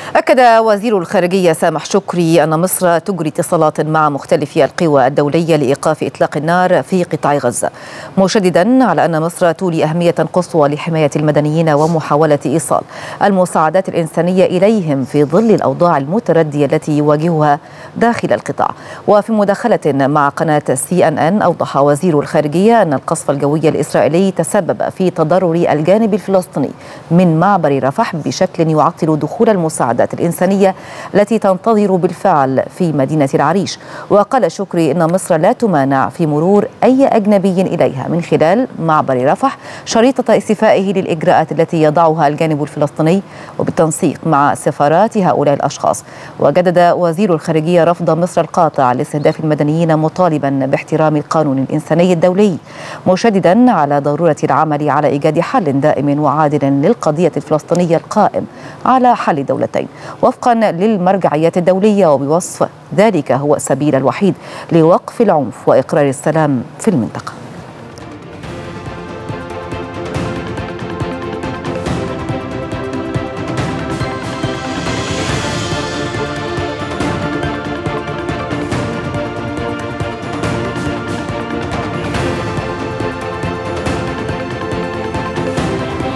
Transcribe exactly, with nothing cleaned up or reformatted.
أكد وزير الخارجية سامح شكري أن مصر تجري اتصالات مع مختلف القوى الدولية لإيقاف إطلاق النار في قطاع غزة، مشددا على أن مصر تولي أهمية قصوى لحماية المدنيين ومحاولة إيصال المساعدات الإنسانية إليهم في ظل الأوضاع المتردية التي يواجهها داخل القطاع. وفي مداخلة مع قناة سي إن إن أوضح وزير الخارجية أن القصف الجوي الإسرائيلي تسبب في تضرر الجانب الفلسطيني من معبر رفح بشكل يعطل دخول المساعدات الإنسانية التي تنتظر بالفعل في مدينة العريش. وقال شكري إن مصر لا تمانع في مرور أي أجنبي إليها من خلال معبر رفح شريطة استيفائه للإجراءات التي يضعها الجانب الفلسطيني وبالتنسيق مع سفارات هؤلاء الأشخاص. وجدد وزير الخارجية رفض مصر القاطع لاستهداف المدنيين، مطالبا باحترام القانون الإنساني الدولي، مشددا على ضرورة العمل على إيجاد حل دائم وعادل للقضية الفلسطينية القائم على حل دولتين وفقا للمرجعيات الدولية، وبوصف ذلك هو السبيل الوحيد لوقف العنف وإقرار السلام في المنطقة.